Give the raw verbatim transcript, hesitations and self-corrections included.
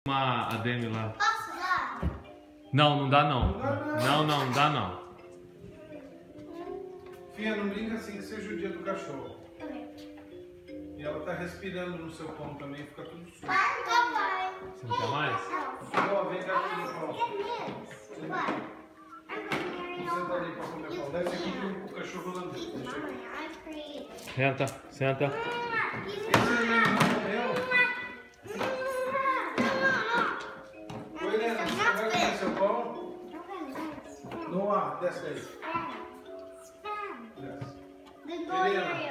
Uma a Demi lá. Posso dar? Não, não dá não. Não, não, não dá não. Fia, não brinca assim que seja o dia do cachorro. Tá bem. E ela tá respirando no seu pão também, fica tudo sujo. Vai, papai. Você não quer mais? Boa, vem cá aqui no pão. Vai. Senta ali pra comer pão. Desce aqui pro cachorro holandês. Deixa aqui. Senta, senta. Esse neném não comeu? Oi, Helena, você vai comer seu pão? Noah, desce aí. Desce. Helena.